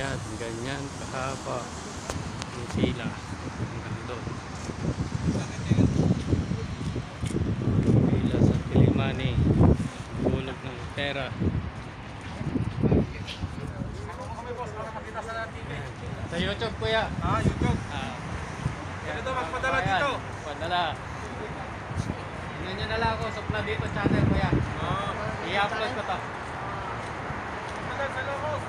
Yan, ganyan kahaba yung pila hanggang doon. Pila sa Pilimani, hulog ng pera. Sa YouTube kuya. YouTube. Ito magpadala dito. Padala. Tingnan nyo na lang ako sa Pladito channel kuya. I-upload ko to. Sa loob.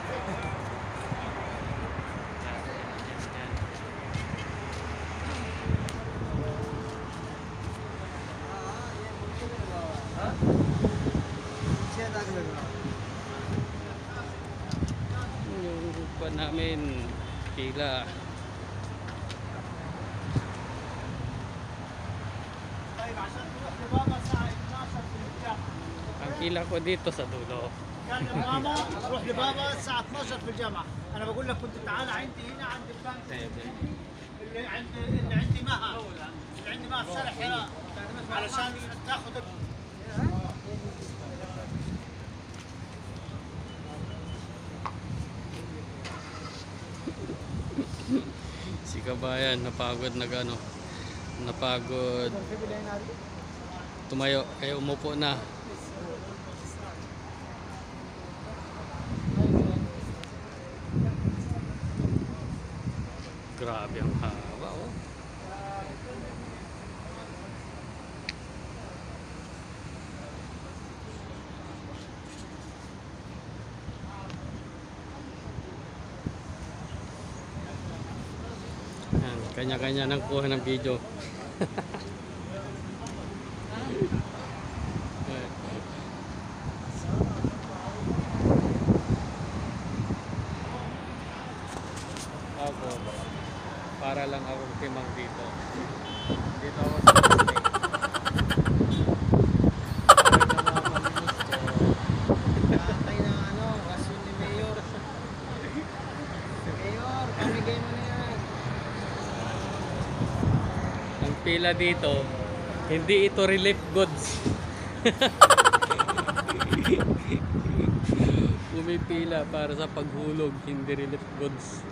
Yung pa namin pila. Ang pila ko dito sa dulo. كان ماما تروح لبابا الساعة 12 في الجامعة، أنا بقول لك كنت تعال عندي هنا عند البنك اللي عندي مها اللي عندي مها الصالح هنا علشان تاخذ Si kabayan napagod napagod tumayo kaya umupo na. Grabe ang haba oh. Kanya-kanya nang kuha ng video. Ako, para lang ako timang dito. Dito ako sa stay. Kantay na ano, kaso ni Mayor. Mayor, pamigay mo na yan. Ang pila dito, hindi ito relief goods. Pumipila para sa paghulog, hindi relief goods.